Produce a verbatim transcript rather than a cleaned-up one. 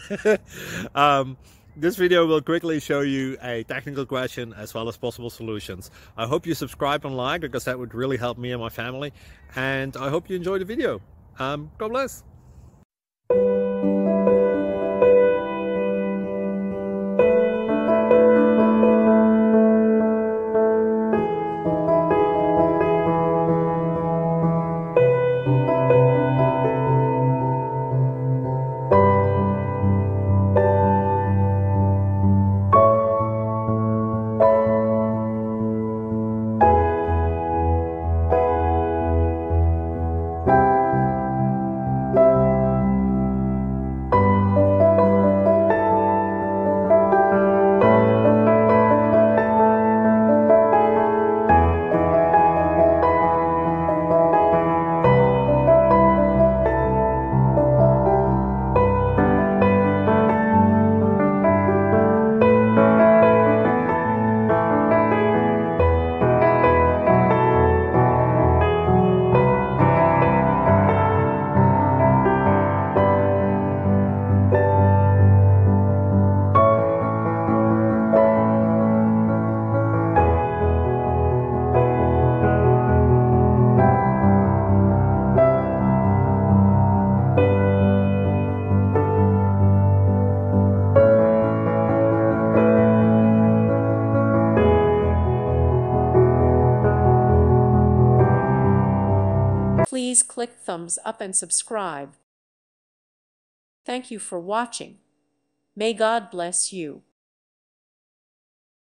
um, this video will quickly show you a technical question as well as possible solutions. I hope you subscribe and like, because that would really help me and my family. And I hope you enjoy the video. Um, God bless. Please click thumbs up and subscribe. Thank you for watching. May God bless you.